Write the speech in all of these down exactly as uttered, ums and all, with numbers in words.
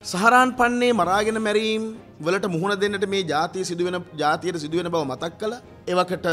සහරාන් පන්නේ මරාගෙන මැරීම් වලට මුහුණ දෙන්නට මේ ජාතිය සිදුවෙන ජාතියට සිදුවෙන බව මතක් කළා. එවකට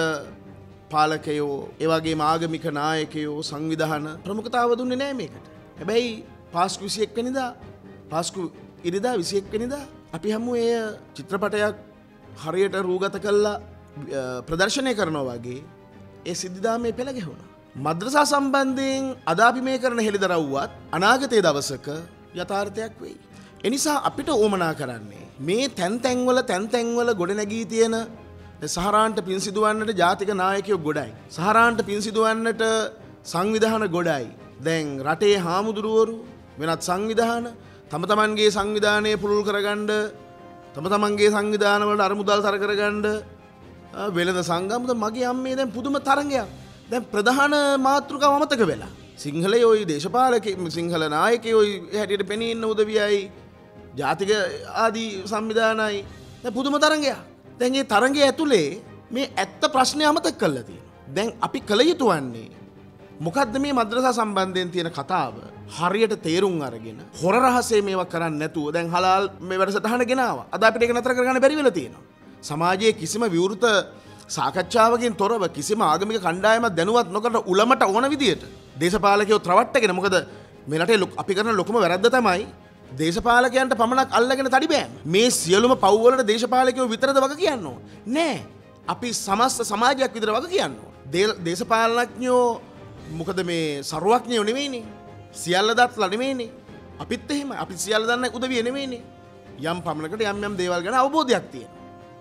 පාලකයෝ, ඒ වගේම ආගමික නායකයෝ, සංවිධාන ප්‍රමුඛතාව දුන්නේ නැහැ මේකට. හැබැයි පාස්කු විසි එක් වෙනිදා පාස්කු ඉරිදා විසි එක් වෙනිදා අපි හැමෝම ඒ චිත්‍රපටයක් හරියට රූගත කළා ප්‍රදර්ශනය කරනවා වගේ ඒ සිද්ධාමයේ පෙළ ගැහුණා. මද්‍රසා සම්බන්ධයෙන් අද අපි මේ කරන හෙළිදරව්වත් අනාගතයේ දවසක යථාර්ථයක් වෙයි. එනිසා අපිට ඕමනා කරන්නේ මේ තැන් තැන්වල තැන් තැන්වල ගොඩනැගී තියෙන සහරාන්ට පින් සිදුවන්නට ජාතික නායකයෝ ගොඩයි. සහරාන්ට පින් සිදුවන්නට සංවිධාන ගොඩයි. දැන් රටේ හාමුදුරුවරු වෙනත් සංවිධාන තම තමන්ගේ සංවිධානය පුළුල් කරගන්න තම තමන්ගේ සංවිධාන වලට අරමුදල් තර කරගන්න වෙළඳ සංගම්ද මගේ අම්මේ දැන් පුදුම තරංගයක්. දැන් ප්‍රධාන මාතෘකාව අමතක වෙලා. සිංහලයෝයි දේශපාලකයෝ සිංහල නායකයෝයි හැටියට පෙනී ඉන්න උදවියයි ජාතික ආදී සංවිධානයි දැන් පුදුම තරංගයක්. දැන් මේ තරංගය ඇතුලේ මේ ඇත්ත ප්‍රශ්නේ අමතක කරලා තියෙනවා. දැන් අපි කල යුතු වන්නේ මොකද්ද මේ මද්‍රසා සම්බන්ධයෙන් තියෙන කතාව හරියට තේරුම් අරගෙන හොර රහසේ මේවා කරන්නේ නැතුව දැන් හලාල් මේ වැඩසටහන ගෙනාවා. අද අපිට ඒක නතර කරගන්න බැරි වෙලා තියෙනවා. සමාජයේ කිසිම විවෘත සාකච්ඡාවකින් තොරව කිසිම ආගමික කණ්ඩායමක් දැනුවත් නොකර උලමට ඕන විදියට දේශපාලකයෝ ත්‍රවට්ටගෙන මොකද මේ රටේ අපි කරන ලොකුම වැරද්ද තමයි දේශපාලකයන්ට පමණක් අල්ලගෙන තඩි බෑම. මේ සියලුම පව් වලට දේශපාලකයෝ විතරද වග කියන්න ඕන නෑ. අපි සමස්ත සමාජයක් විතර වග කියන්න ඕන. දේශපාලනඥයෝ මොකද මේ සරුවඥයෝ නෙවෙයිනේ. සියල්ල දත්ලා නෙවෙයිනේ. අපිත් එහෙම අපි සියල්ල දන්න උදවිය නෙවෙයිනේ. යම් පමණකට යම් යම් දේවල් ගැන අවබෝධයක් තියෙනවා.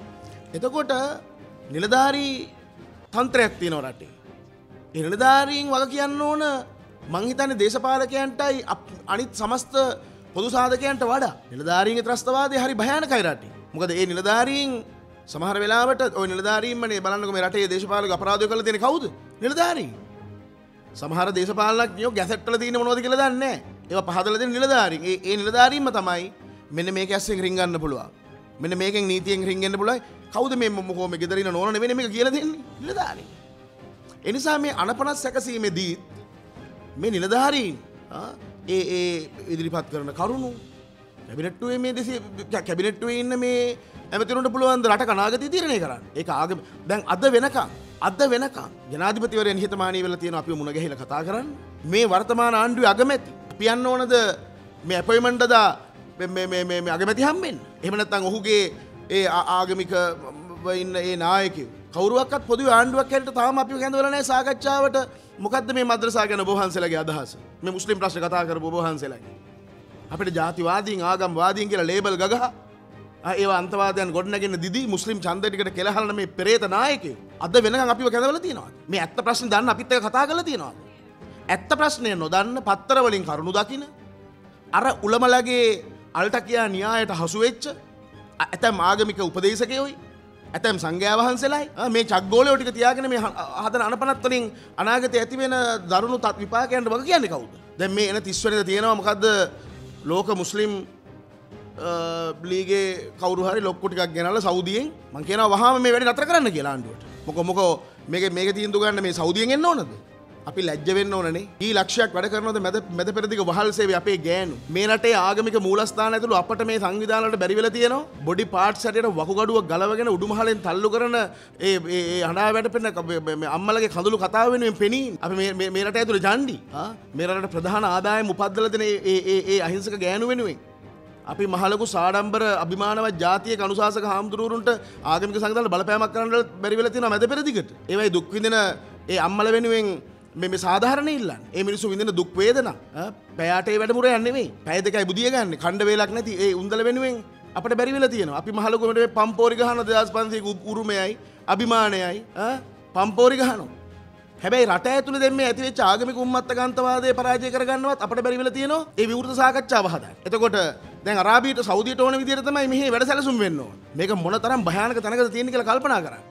එතකොට නිලධාරී තන්ත්‍රයක් තියෙනවා රටේ. ඒ නිලධාරීන් වග කියන්න ඕන මං හිතන්නේ දේශපාලකයන්ටයි අනිත් සමස්ත පොදු සාධකයන්ට වඩා නිලධාරීන්ගේ ත්‍රස්තවාදය හරි භයානකයි රටේ. මොකද ඒ නිලධාරීන් සමහර වෙලාවට ওই නිලධාරීන්මනේ බලන්නකො මේ රටේ දේශපාලක අපරාධය කරලා තියෙන්නේ කවුද? නිලධාරීන්. සමහර දේශපාලනඥයෝ ගැසට් වල තියෙන මොනවද කියලා දන්නේ නැහැ. ඒවා පහදලා දෙන නිලධාරීන්. ඒ ඒ නිලධාරීන්ම තමයි මෙන්න මේක ඇස්සෙන් රින්ගන්න පුළුවන්. මෙන්න මේකෙන් නීතියෙන් රින්ගෙන්න පුළුවන්. කවුද මේ මොකෝ මේ ගෙදරින නෝන නෙවෙයි මේක කියලා දෙන්නේ? නිලධාරීන්. ඒ නිසා මේ අනපනත් සැකසීමේදී මේ නිලධාරීන් ඒ ඒ ඉදිරිපත් කරන කරුණු කැබිනට්ටුවේ මේ දෙසිය කැබිනට්ටුවේ ඉන්න මේ ඇමතිවරුන්ට පුළුවන් ද රට අනාගතය තීරණය කරන්න. ඒක ආගම දැන් අද වෙනකන් අද වෙනකන් ජනාධිපතිවරයා නිහතමානී වෙලා තියෙනවා අපිව මුණ ගැහිලා කතා කරන්න. මේ වර්තමාන ආණ්ඩුවේ අගමැති අපි යන්න ඕනද මේ අපොයින්ට්මන්ට් දා මේ මේ මේ මේ අගමැති හම්බෙන්න. එහෙම නැත්නම් ඔහුගේ ඒ ආගමික ඉන්න ඒ නායකයෝ කවුරුවක්වත් පොදුවේ ආණ්ඩුවක් හැටියට තාම අපිව කැඳවලා නැහැ සාකච්ඡාවට. මොකද්ද මේ මද්‍රසා ගැන ඔබ වහන්සේලාගේ අදහස? මේ මුස්ලිම් ප්‍රශ්න කතා කරපු ඔබ වහන්සේලාගේ. අපිට ජාතිවාදීන් ආගම්වාදීන් කියලා ලේබල් ගගහ ඒවා අන්තවාදයන් ගොඩනගෙන දිදී මුස්ලිම් ඡන්ද ටිකට කෙලහලන මේ පෙරේත නායකයෝ අද වෙනකන් අපිව කැඳවලා තියෙනවා. මේ ඇත්ත ප්‍රශ්න දන්න අපිත් එක්ක කතා කරලා තියෙනවා. ඇත්ත ප්‍රශ්නේ නොදන්න පත්තර වලින් කරුණු දකින්න අර උලමලගේ අල්ටකියා න්‍යායට හසු වෙච්ච ඇතම් ආගමික උපදේශකයෝයි ඇතම් සංඝයා වහන්සේලායි මේ චග්ගෝලයෝ ටික තියාගෙන මේ හදන අනපනත් වලින් අනාගතයේ ඇති වෙන දරුණු තත් විපාකයන්ට වග කියන්නේ කවුද? දැන් මේ එන තිස් වෙනිදා තියෙනවා මොකද්ද ලෝක මුස්ලිම් ලීගේ කවුරු හරි ලොක්කු ටිකක් ගෙනල්ලා සෞදියෙන් මං කියනවා වහාම මේ වැඩේ නතර කරන්න කියලා ආණ්ඩුවට. මොකෝ මොකෝ මේක මේක තීන්දුව ගන්න මේ සෞදියෙන් එන්න ඕනද? අපි ලැජ්ජ වෙන්න ඕනනේ. ඊ ලක්ෂයක් වැඩ කරනවද මැද මැද පෙරදිග වහල් සේවය අපේ ගෑනු. මේ රටේ ආගමික මූලස්ථාන ඇතුළු අපට මේ සංවිධාන වලට බැරි වෙලා තියෙනවා. බොඩි පාර්ට්ස් හැටියට වකුගඩුව ගලවගෙන උඩුමහලෙන් තල්ලු කරන ඒ ඒ හඬා වැටපෙන මේ අම්මලගේ කඳුළු කතාව වෙනුවෙන් පෙනී අපි මේ මේ රට ඇතුළේ ජණ්ඩි. ආ මේ රටට ප්‍රධාන ආදායම උපද්දලා දෙන ඒ ඒ ඒ අහිංසක ගෑනු වෙනුවෙන් අපි මහලකු සාඩම්බර අභිමානවත් ජාතියක අනුශාසක හාමුදුරුවරුන්ට ආගමික සංවිධාන බලපෑමක් කරන්න බැරි වෙලා තියෙනවා මැද පෙරදිගට. ඒවයි දුක් විඳින ඒ අම්මල වෙනුවෙන් මේ මේ සාධාරණ ඉල්ලන්නේ. ඒ මිනිස්සු විඳින දුක් වේදනා පැයාටේ වැඩමුරයක් නෙවෙයි. පැය දෙකයි බුදිය ගන්න. ඛණ්ඩ වේලක් නැති ඒ උන්දල වෙනුවෙන් අපිට බැරි වෙලා තියෙනවා. අපි මහලකු මේ පම්පෝරි ගහන දෙදාස් පන්සියක උරුමයයි අභිමානයයි පම්පෝරි ගහනවා. හැබැයි රට ඇතුළේ දැන් මේ ඇති වෙච්ච ආගමික උම්මත්තකාන්තවාදය පරාජය කරගන්නවත් අපිට බැරි වෙලා තියෙනවා. ඒ විවෘත සාකච්ඡාව හදන්න. එතකොට දැන් අරාබියට සෞදියට ඕන විදියට තමයි මෙහි වැඩසැලසුම් වෙන්න ඕන. මේක මොන තරම් භයානක තැනකද තියෙන්නේ කියලා කල්පනා කරන්න.